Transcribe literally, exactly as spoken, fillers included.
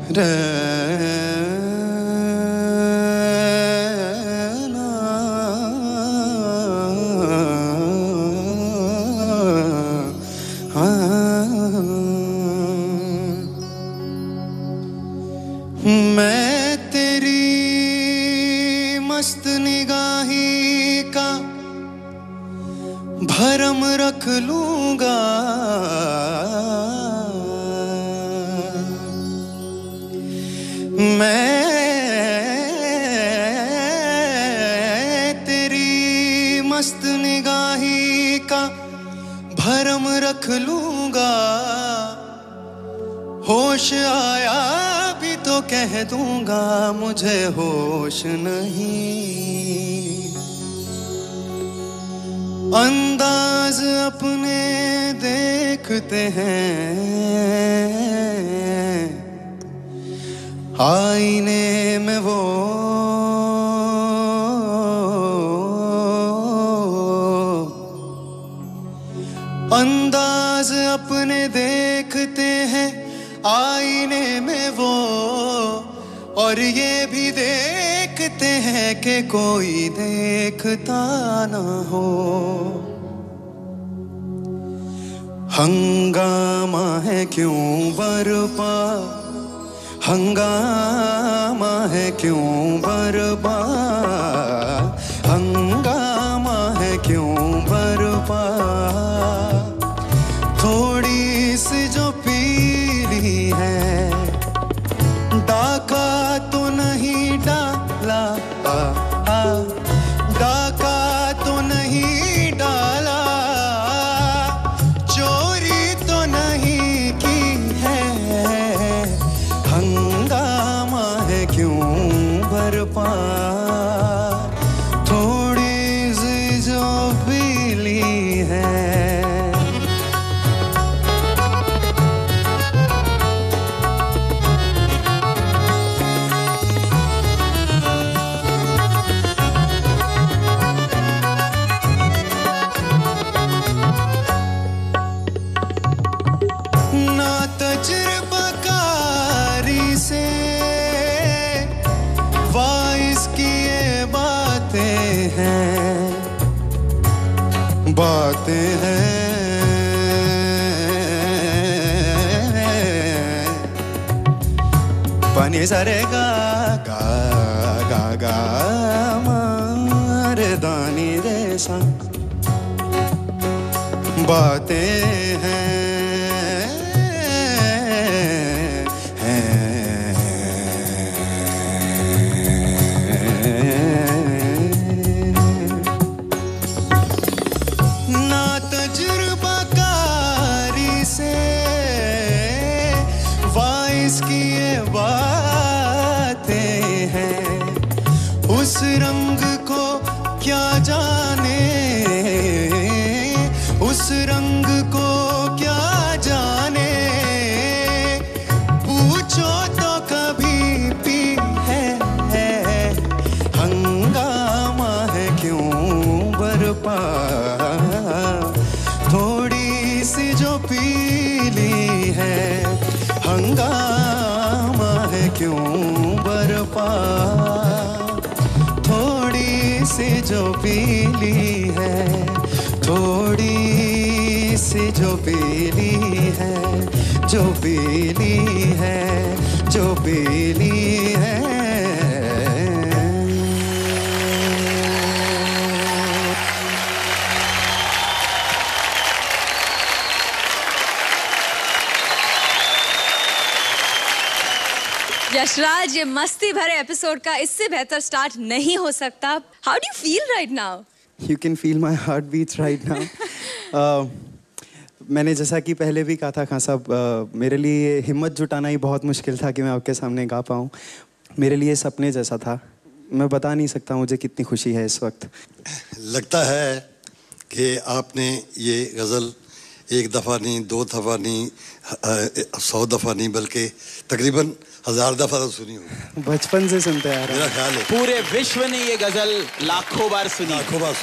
रहना। हाँ, मैं तेरी मस्त निगाही का भरम रख लूंगा, मैं तेरी मस्त निगाही का भरम रख लूंगा। होश आया भी तो कह दूंगा मुझे होश नहीं। अंदाज अपने देखते हैं आईने में वो, अंदाज अपने देखते हैं आईने में वो, और ये भी देखते हैं कि कोई देखता ना हो। हंगामा है क्यों बरपा, हंगामा है क्यों बरपा, हंगामा है क्यों बरपा। थोड़ी सी जो पीली है, डाका तो नहीं डाला, आ, आ, डाका तो नहीं डाला, चोरी तो नहीं की है। हंगामा है क्यों बरपा, थोड़ी सी जो पीली है। ना तजुर्बाकारी से वाइस की ये बातें हैं, बातें हैं। पानी सरे गा गा गा गा मारे दानी रे सा, बातें हैं। तजुर्बाकारी से वाइस की ये बातें हैं, उस रंग को क्या जाने, उस रंग को क्या जाने। पूछो तो कभी पी है, है। हंगामा है क्यों बरपा, थोड़ी सी जो पीली है। हंगामा है क्यों बरपा, थोड़ी सी जो पीली है, थोड़ी सी जो पीली है, जो पीली है, जो पीली है। यशराज, ये मस्ती भरे एपिसोड का इससे बेहतर स्टार्ट नहीं हो सकता। How do you feel right now? You can feel my heart beats right now. मैंने जैसा कि पहले भी कहा था खान साहब, uh, मेरे लिए हिम्मत जुटाना ही बहुत मुश्किल था कि मैं आपके सामने गा पाऊँ। मेरे लिए सपने जैसा था, मैं बता नहीं सकता मुझे कितनी खुशी है इस वक्त। लगता है कि आपने ये गज़ल एक दफ़ा नहीं, दो दफ़ा नहीं, सौ दफ़ा नहीं, बल्कि तकरीबन हजार दफ़ा तो सुनी हो। बचपन से सुनते आ रहे हैं। मेरा ख्याल है पूरे विश्व ने ये गज़ल लाखों बार सुनी। लाखों बार